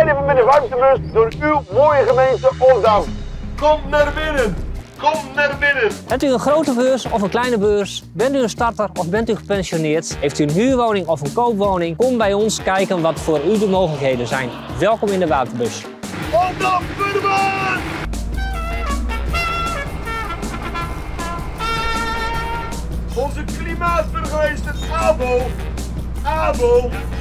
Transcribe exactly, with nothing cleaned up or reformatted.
even met de warmtebus door uw mooie gemeente Oldam. Kom naar binnen! Kom naar binnen! Hebt u een grote beurs of een kleine beurs? Bent u een starter of bent u gepensioneerd? Heeft u een huurwoning of een koopwoning? Kom bij ons kijken wat voor u de mogelijkheden zijn. Welkom in de warmtebus. Oldam Burman! Onze klimaatburgemeester Abo, Abo